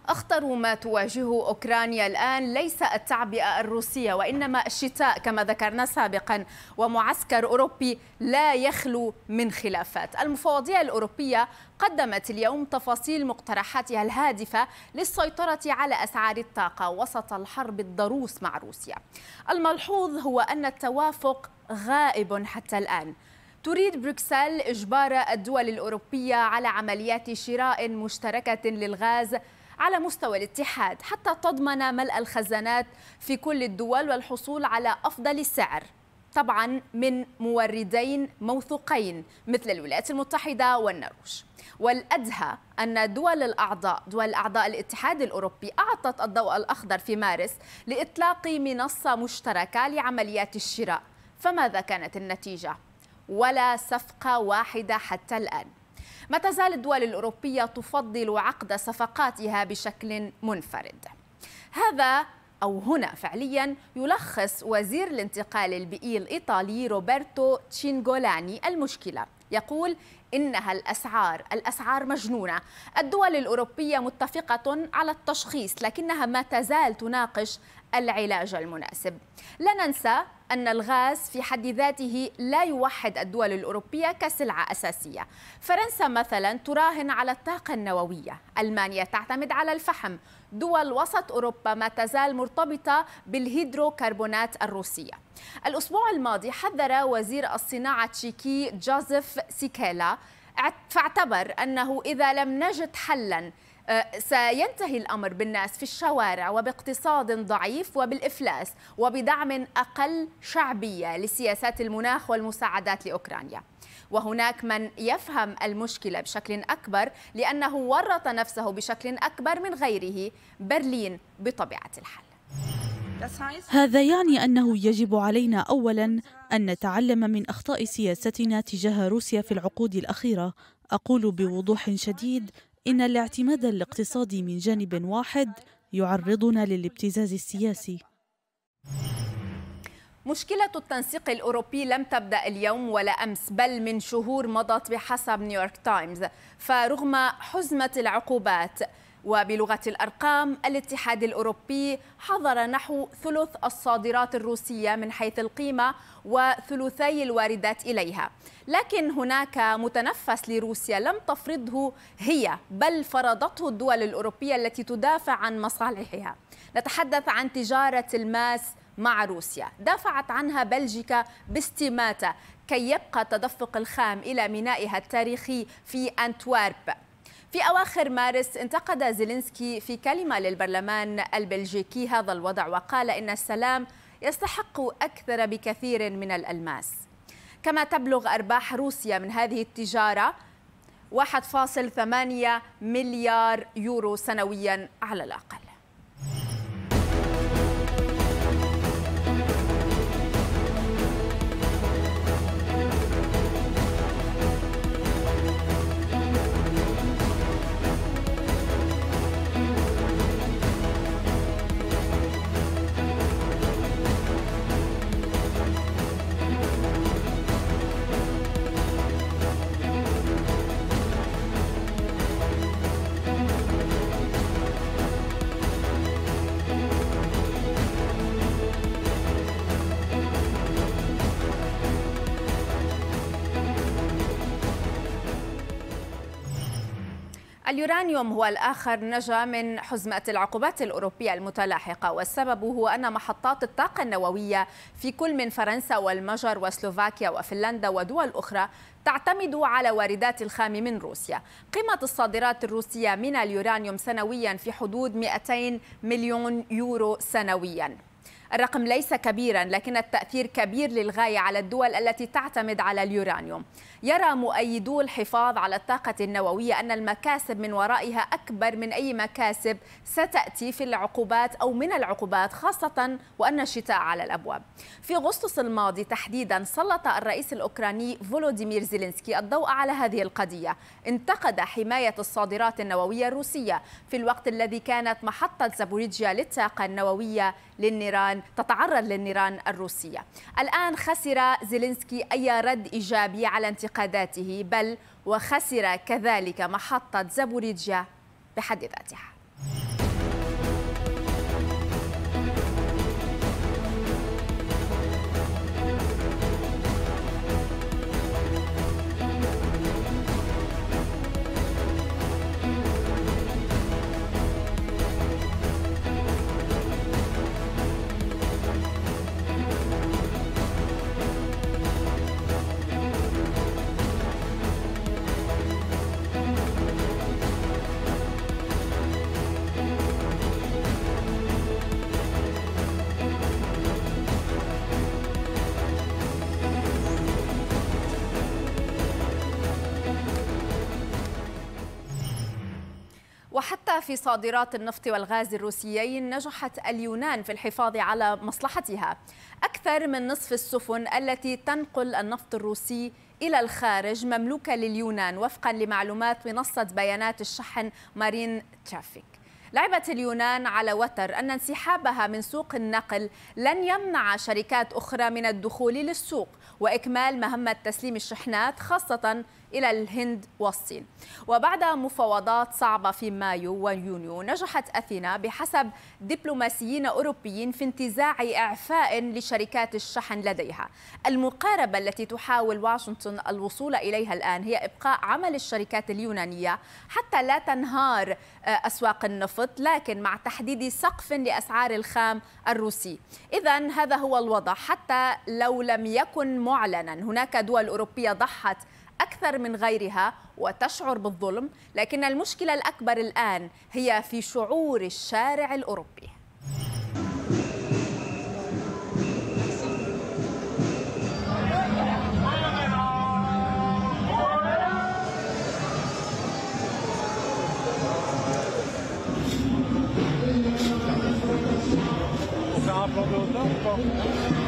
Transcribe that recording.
أخطر ما تواجهه أوكرانيا الآن ليس التعبئة الروسية وإنما الشتاء كما ذكرنا سابقا، ومعسكر أوروبي لا يخلو من خلافات. المفوضية الأوروبية قدمت اليوم تفاصيل مقترحاتها الهادفة للسيطرة على أسعار الطاقة وسط الحرب الضروس مع روسيا. الملحوظ هو أن التوافق غائب حتى الآن. تريد بروكسل إجبار الدول الأوروبية على عمليات شراء مشتركة للغاز على مستوى الاتحاد حتى تضمن ملء الخزانات في كل الدول والحصول على أفضل سعر، طبعا من موردين موثوقين مثل الولايات المتحدة والنرويج. والأدهى أن دول أعضاء الاتحاد الأوروبي أعطت الضوء الأخضر في مارس لإطلاق منصة مشتركة لعمليات الشراء، فماذا كانت النتيجة؟ ولا صفقة واحدة حتى الآن. ما تزال الدول الأوروبية تفضل عقد صفقاتها بشكل منفرد. هنا فعليا يلخص وزير الانتقال البيئي الإيطالي روبرتو تشينغولاني المشكلة. يقول إنها الأسعار مجنونة. الدول الأوروبية متفقة على التشخيص لكنها ما تزال تناقش العلاج المناسب. لا ننسى أن الغاز في حد ذاته لا يوحد الدول الأوروبية كسلعة أساسية. فرنسا مثلا تراهن على الطاقة النووية، ألمانيا تعتمد على الفحم، دول وسط أوروبا ما تزال مرتبطة بالهيدروكربونات الروسية. الأسبوع الماضي حذر وزير الصناعة التشيكي جوزيف سيكيلا، فاعتبر أنه إذا لم نجد حلا سينتهي الأمر بالناس في الشوارع وباقتصاد ضعيف وبالإفلاس وبدعم أقل شعبية لسياسات المناخ والمساعدات لأوكرانيا. وهناك من يفهم المشكلة بشكل أكبر لأنه ورط نفسه بشكل أكبر من غيره، برلين بطبيعة الحال. هذا يعني أنه يجب علينا أولاً أن نتعلم من أخطاء سياستنا تجاه روسيا في العقود الأخيرة. أقول بوضوح شديد إن الاعتماد الاقتصادي من جانب واحد يعرضنا للابتزاز السياسي. مشكلة التنسيق الأوروبي لم تبدأ اليوم ولا أمس، بل من شهور مضت بحسب نيويورك تايمز. فرغم حزمة العقوبات وبلغة الأرقام، الاتحاد الأوروبي حظر نحو ثلث الصادرات الروسية من حيث القيمة وثلثي الواردات إليها. لكن هناك متنفس لروسيا لم تفرضه هي، بل فرضته الدول الأوروبية التي تدافع عن مصالحها. نتحدث عن تجارة الماس مع روسيا، دافعت عنها بلجيكا باستماتة كي يبقى تدفق الخام إلى مينائها التاريخي في أنتويرب. في أواخر مارس انتقد زيلينسكي في كلمة للبرلمان البلجيكي هذا الوضع، وقال إن السلام يستحق أكثر بكثير من الألماس. كما تبلغ أرباح روسيا من هذه التجارة 1.8 مليار يورو سنويا على الأقل. اليورانيوم هو الآخر نجا من حزمة العقوبات الأوروبية المتلاحقة، والسبب هو أن محطات الطاقة النووية في كل من فرنسا والمجر وسلوفاكيا وفنلندا ودول أخرى تعتمد على واردات الخام من روسيا. قيمة الصادرات الروسية من اليورانيوم سنويا في حدود 200 مليون يورو سنويا. الرقم ليس كبيرا لكن التأثير كبير للغاية على الدول التي تعتمد على اليورانيوم. يرى مؤيدو الحفاظ على الطاقة النووية أن المكاسب من ورائها أكبر من أي مكاسب ستأتي في العقوبات أو من العقوبات، خاصة وأن الشتاء على الأبواب. في أغسطس الماضي تحديدا سلط الرئيس الأوكراني فولوديمير زيلينسكي الضوء على هذه القضية. انتقد حماية الصادرات النووية الروسية في الوقت الذي كانت محطة زابوريجيا للطاقة النووية تتعرض للنيران الروسية. الآن خسر زيلينسكي أي رد إيجابي على انتقاداته، بل وخسر كذلك محطة زابوريجيا بحد ذاتها. وحتى في صادرات النفط والغاز الروسيين نجحت اليونان في الحفاظ على مصلحتها. أكثر من نصف السفن التي تنقل النفط الروسي إلى الخارج مملوكة لليونان وفقا لمعلومات منصة بيانات الشحن مارين ترافيك. لعبت اليونان على وتر أن انسحابها من سوق النقل لن يمنع شركات أخرى من الدخول للسوق وإكمال مهمة تسليم الشحنات خاصة إلى الهند والصين. وبعد مفاوضات صعبة في مايو ويونيو نجحت أثينا بحسب دبلوماسيين أوروبيين في انتزاع إعفاء لشركات الشحن لديها. المقاربة التي تحاول واشنطن الوصول إليها الآن هي إبقاء عمل الشركات اليونانية حتى لا تنهار أسواق النفط، لكن مع تحديد سقف لأسعار الخام الروسي. إذن هذا هو الوضع حتى لو لم يكن معلنا. هناك دول أوروبية ضحت أكثر من غيرها وتشعر بالظلم، لكن المشكلة الأكبر الآن هي في شعور الشارع الأوروبي. C'est un plan de hauteur ou pas?